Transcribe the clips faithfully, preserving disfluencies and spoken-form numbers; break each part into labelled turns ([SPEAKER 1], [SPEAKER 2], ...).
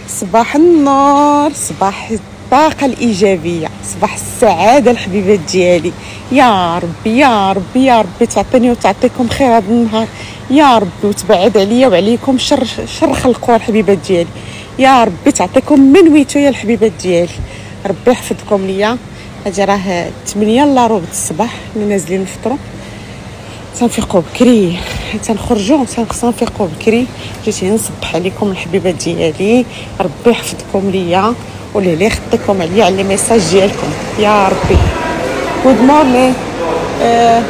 [SPEAKER 1] صباح النور، صباح الطاقة الإيجابية، صباح السعادة الحبيبات ديالي. يا ربي يا ربي يا ربي تعطيني وتعطيكم خير هذا النهار يا ربي، وتبعد عليا وعليكم شر شر خلقوا الحبيبات ديالي يا ربي، تعطيكم من ويتو يا الحبيبات ديالي، ربي يحفظكم ليا. هادي راه ثمانية الا ربع الصباح نازلين نفطروا، تنفيقوا بكري، تنخرجوا خصنا نفيقوا بكري. جيت هنا نصبح عليكم الحبيبات ديالي، ربي يحفظكم ليا واللي يخطيكم عليا على لي ميساج ديالكم يا ربي. جود مورنينغ. آه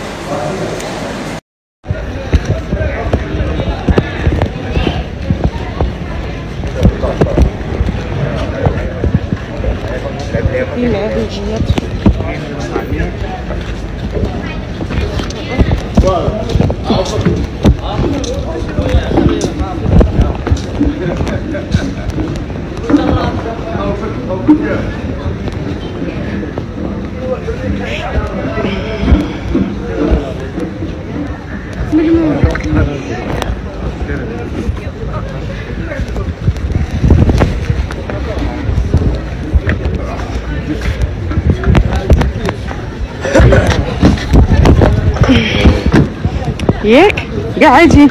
[SPEAKER 1] ياك قاعدين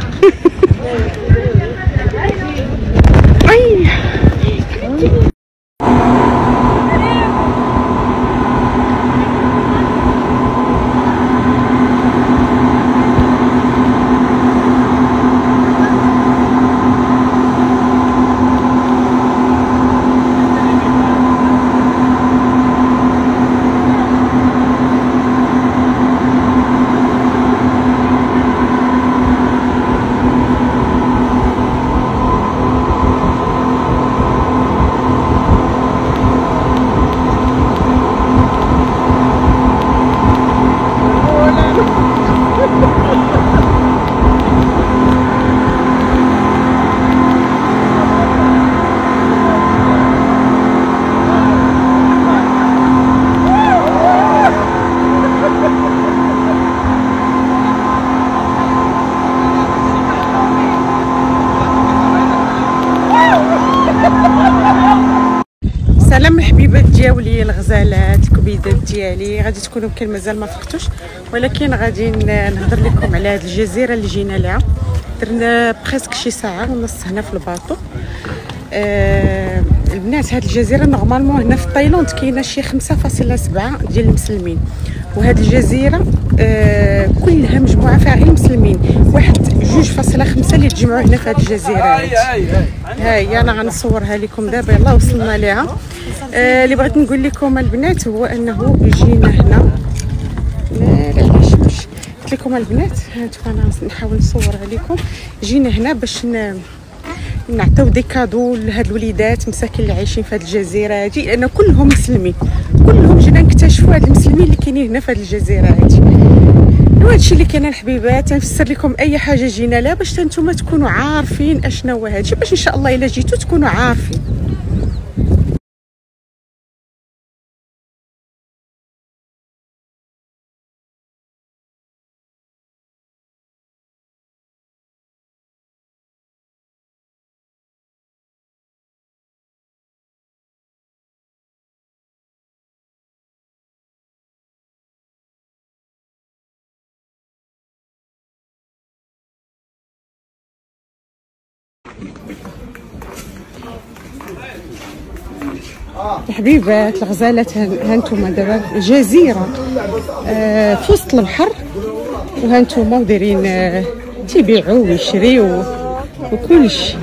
[SPEAKER 1] اي سلام الحبيبات ديالي الغزالات الكبيدات ديالي. غادي تكونوا يمكن مازال ما فقتوش، ولكن غادي نهضر لكم على هذه الجزيره اللي جينا لها. درنا بريسك شي ساعه ونص هنا في الباطو. آه البنات، هذه الجزيره نورمالمون هنا في تايلاند كاينه شي خمسة فاصلة سبعة ديال المسلمين، وهذه الجزيره آه كلها مجموعه فيها غير المسلمين، واحد جوج فاصلة خمسة اللي تجمعوا هنا في هذه الجزيره. ها هي انا غنصورها لكم دابا، يلا وصلنا ليها. آه اللي بغيت نقول لكم البنات هو انه جينا هنا، لا لا علاش قلت لكم البنات، هانتو انا نحاول نصورها لكم. جينا هنا باش نعطيو دي كادو لهاد الوليدات مساكين اللي عايشين في هاد الجزيره هادي، لان كلهم مسلمين، كلهم جينا نكتشفوا هاد المسلمين اللي كاينين هنا في هاد الجزيره هادي. وهادشي اللي كاين الحبيبات، تنفسر لكم اي حاجه جينا لها باش نتوما تكونوا عارفين اشنو هو هادشي، باش ان شاء الله الا جيتو تكونوا عارفين. الحبيبات الغزالات، هانتوما دابا جزيره آه في وسط البحر، وهانتوما دايرين آه تيبيعوا ويشريوا وكلشي.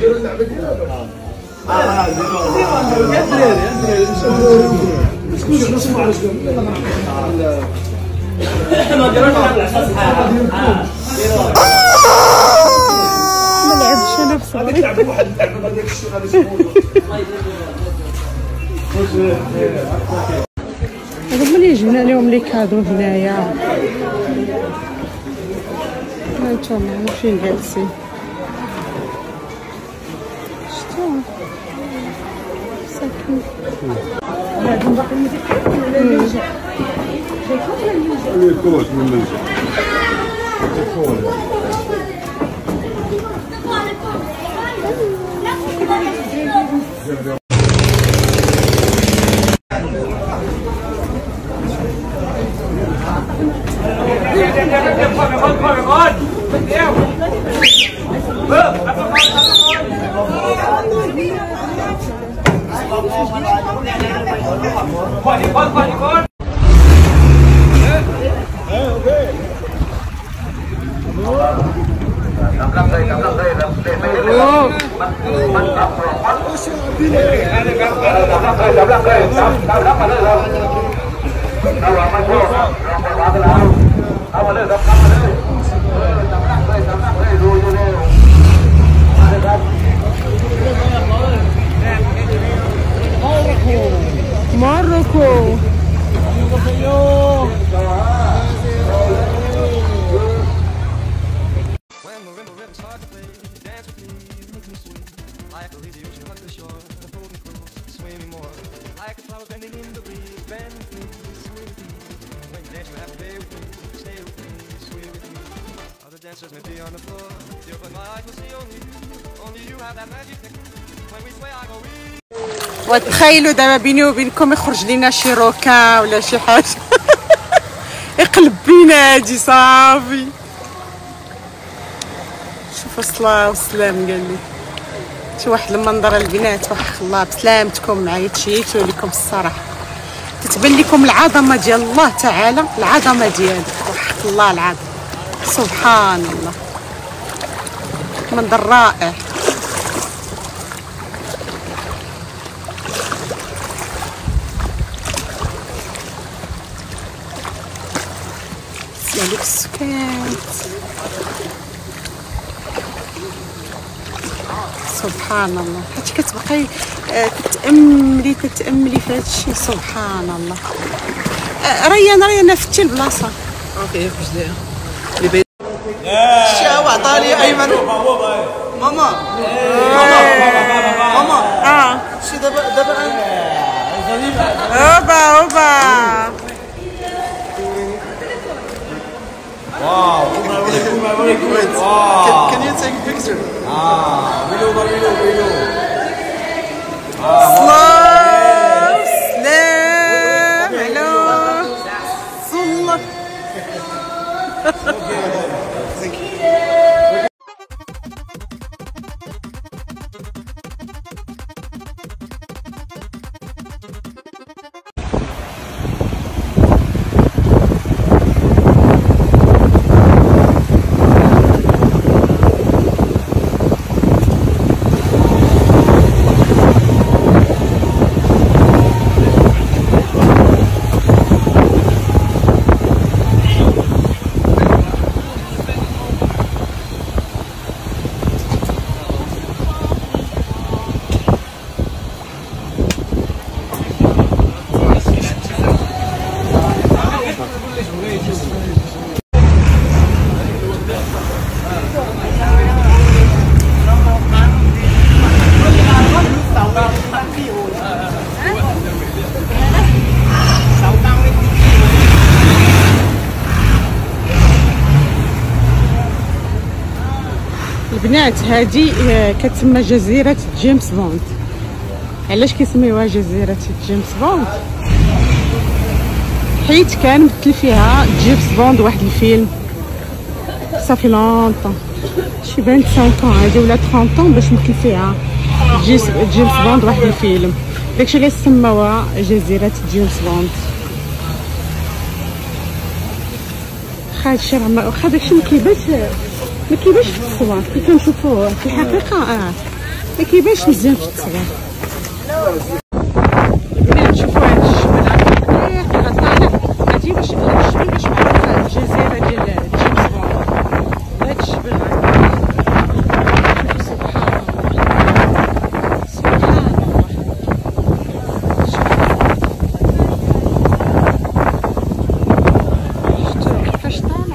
[SPEAKER 1] ما لعبش انا في صغري. هما اللي جبنا لهم لي كادو هنايا، هانتوما فين جالسين شتو ساكن. هذا Morocco. وتخيلوا دابا بيني وبينكم يخرج لينا شي روكا ولا شي حاجه يقلب بينا هادي صافي. شوفوا الصلاه والسلام قال لي شي واحد المنظر البنات وحق الله بسلامتكم معايا تشيتو لكم الصراحه تتبان لكم العظمه ديال الله تعالى العظمه ديالو وحق الله العظيم سبحان الله منظر رائع. عليك السكات سبحان الله حتى كتبقاي تتاملي تتاملي في هذا الشيء سبحان الله. ريان ريان فتي البلاصه
[SPEAKER 2] اوكي فاش داير الشاو عطاني ايمن ماما ماما ماما
[SPEAKER 1] اه
[SPEAKER 2] شي دابا دابا
[SPEAKER 1] اوبا اوبا
[SPEAKER 3] Wow, very good. Wow.
[SPEAKER 2] Can, can you take a picture?
[SPEAKER 3] Ah, video, video, video.
[SPEAKER 1] سلام سلام الو صلك.
[SPEAKER 2] Thank you.
[SPEAKER 1] البنات هذه كتسمى جزيرة جيمس بوند. علاش كيسميوها جزيرة جيمس بوند؟ حيت كان مثل فيها جيمس بوند واحد الفيلم صافي لونطون شي خمسة وعشرين هادي ولا ثلاثين باش مثل فيها جيمس بوند واحد الفيلم داكشي اللي سموها جزيرة جيمس بوند. خا هادشي راه واخا داكشي مكيبانش ما كيبانش في التصوير كي كنشوفوه في الحقيقه اه ما كيبانش مزيان في التصوير. البنات شوفوا هاد الجبل رقيق غطانا هادي باش هاد الجبل باش معروف الجزيره ديال جيمس بوند. هاد الجبل سبحان الله سبحان الله شفتوا كيفاش طالع.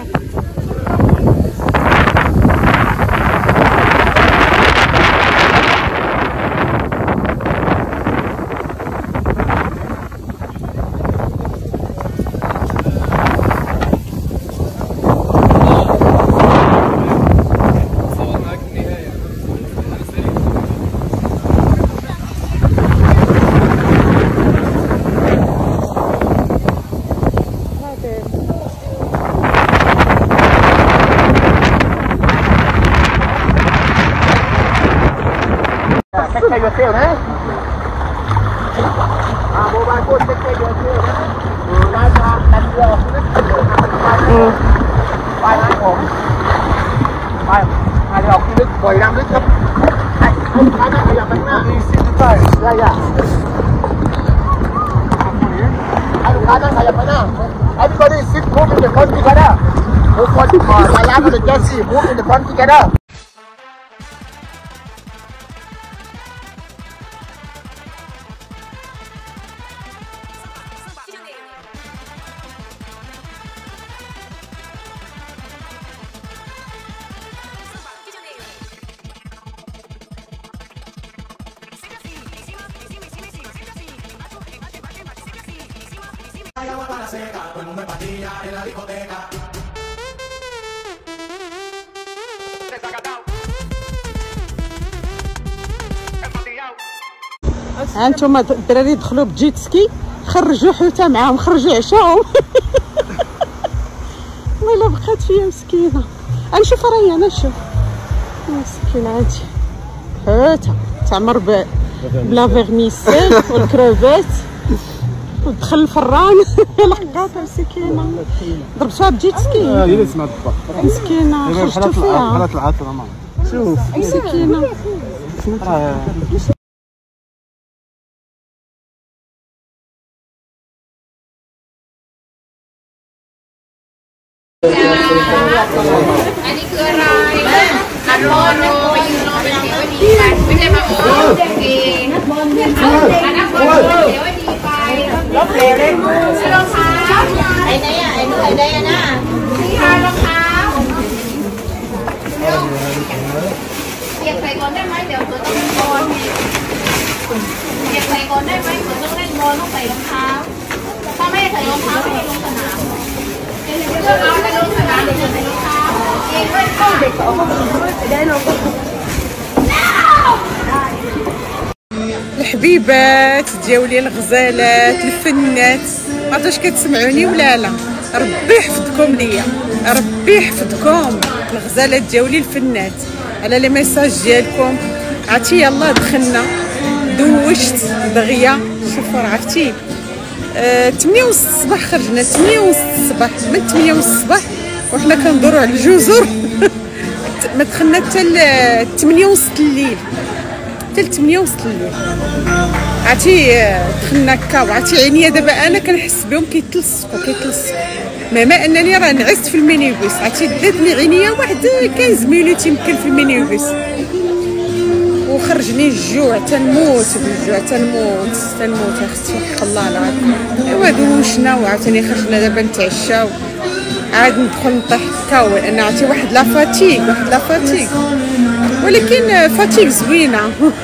[SPEAKER 4] take care of yourself, huh? Ah, mobile phone, take care of yourself, huh? Right now, that's your bài hai ổn bài hai đi học đi đức mười năm đức cấp hai không hai năm bây giờ mình đi xin được rồi dạ dạ hai năm bây giờ mình everybody sit move in the front together move for the car I love the Jesse move in the front together.
[SPEAKER 1] هانتوما الدراري دخلوا بجيت سكي خرجوا حوته معاهم خرجوا عشاهم ولا بقات فيها مسكينه غنشوف راهي انا نشوف مسكينه هانتي حوته تعمر بلا فيرميسيل والكروفيت ودخل الفران لقاتها مسكينه ضربتها بجيت سكي
[SPEAKER 3] اه هي اللي سمعت الضغط
[SPEAKER 1] مسكينه خرجتو فيها
[SPEAKER 3] حالات العاطله ماما شوف
[SPEAKER 1] مسكينه
[SPEAKER 5] อันนี้คืออะไรอันร้อนนะไปยืนรอเป็นสีว่าดีไปไม่ใช่มาโอ้ยดีอันนั้นคนเดี๋ยวว่าดีไปรถเร็วเลยซื้อรองเท้าไอ้ไหนอ่ะไอ้หนูไอ้ไหนอ่ะนะซื้อรองเท้าเก็บใส่ก่อนได้ไหมเดี๋ยวตัวต้องเล่นบอลเก็บใส่ก่อนได้ไหมตัวต้องเล่นบอลต้องใส่รองเท้าถ้าไม่ใส่รองเท้าไม่ให้ลงสนามเลือกเอาไปลงสนามเดี๋ยวจะใส่รองเท้าเองด้วยค่ะเด็กเขาได้ลง
[SPEAKER 1] الحبيبات ديالي الغزالات الفنات ما عرفتش كتسمعوني ولا لا ربي يحفظكم ليا ربي يحفظكم الغزالات ديالي الفنات على لي ميساج ديالكم عرفتي يلاه دخلنا دوشت دغيا شوفوا راه عرفتي أه ثمانية ونص الصباح خرجنا ثمانية ونص الصباح من ثمانية ونص الصباح وحنا كندوروا على الجزر ما دخلنا حتى ثمانية ونص الليل حتى ثمانية ونص الليل عرفتي دخلنا هكا وعرفتي عينيا دابا انا كنحس بهم كيتلصقوا كيتلصقوا مما انني راه نعست في المينيبوس عرفتي داتني عينيا واحد خمسطاش مينوت يمكن في المينيبوس وخرجني الجوع تنموت بالجوع تنموت تنموت اختي حق الله العظيم ايوا دوشنا وعاوتاني خرجنا دابا نتعشاو عاد ندخل نطيح هكا لان عرفتي واحد لا فاتيك واحد لا فاتيك ولكن فاتيك زوينه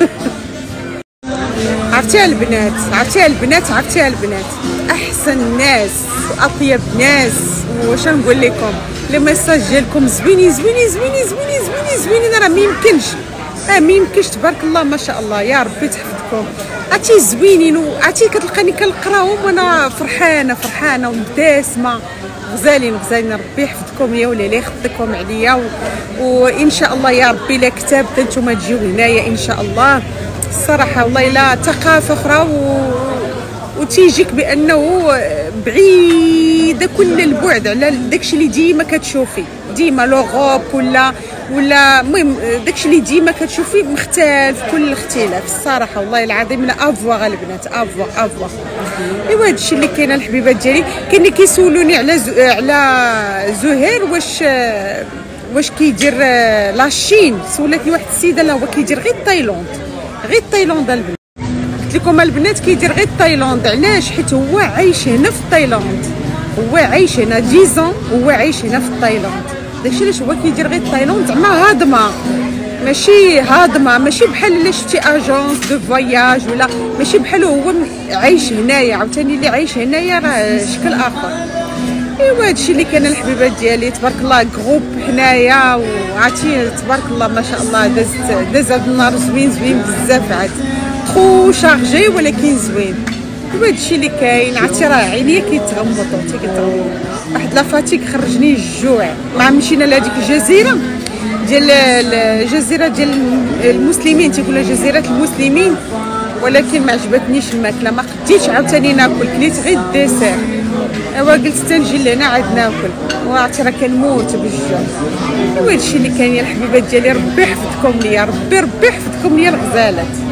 [SPEAKER 1] عرفتيها البنات عرفتيها البنات عرفتيها البنات احسن ناس واطيب ناس واش نقول لكم لي ميساج ديالكم زوينين زوينين زوينين زوينين زوينين زوينين راه ما يمكنش اه ما يمكنش تبارك الله ما شاء الله يا ربي تحفظكم عرفتي زوينين وعرفتي كتلقاني كنقراهم وانا فرحانه فرحانه ومبتسمه غزالين غزالين ربي يحفظكم يا وليلي يخطيكم عليا و... وان شاء الله يا ربي لا كتاب نتوما تجيو هنايا ان شاء الله الصراحه والله لا ثقافه اخرى و... وتيجيك بانه بعيده كل البعد على داكشي اللي ديما كتشوفي ديما لوغوب ولا ولا المهم داكشي اللي ديما كتشوفي مختلف كل الاختلاف الصراحه والله العظيم لا افوا البنات افوا افوا ايوا هادشي اللي كاين الحبيبات ديالي كاين اللي كيسولوني على زو... على زهير واش واش كيدير لاشين سولتني واحد السيده لا هو كيدير غير تايلاند غير تايلاند البنات قلت لكم البنات كيدير غير تايلاند علاش حيت هو عايش هنا في تايلاند هو عايش هنا عشرة هو عايش هنا في تايلاند داكشي علاش هو كيدير غير تايلاند زعما هاضمه ماشي هاضمه ماشي بحال الا شفتي اجونس دو فواياج ولا ماشي بحال هو عايش هنايا عاوتاني اللي عايش هنايا راه شكل اخر ايوا هادشي اللي كان الحبيبات ديالي تبارك الله جروب هنايا وعرفتي تبارك الله ما شاء الله دازت داز هاد النهار زوين زوين بزاف عاد ترو شارجي ولكن زوين ايوا هادشي اللي كاين عرفتي راه عينيا كيتغمضوا حتى كيتغمضوا واحد لافاتيك خرجني الجوع مع مشينا لهاديك الجزيره ديال الجزيره ديال المسلمين، تيقولوا جزيره المسلمين، ولكن ما عجبتنيش الماكله، ما قديتش عاوتاني ناكل، كليت غير الديسير. ايوا قلت تنجي لهنا عاد ناكل، وعرفتي راه كنموت بالجوع. ايوا هادشي اللي كاين يا الحبيبات ديالي، ربي يحفظكم ليا، ربي ربي يحفظكم ليا الغزالات.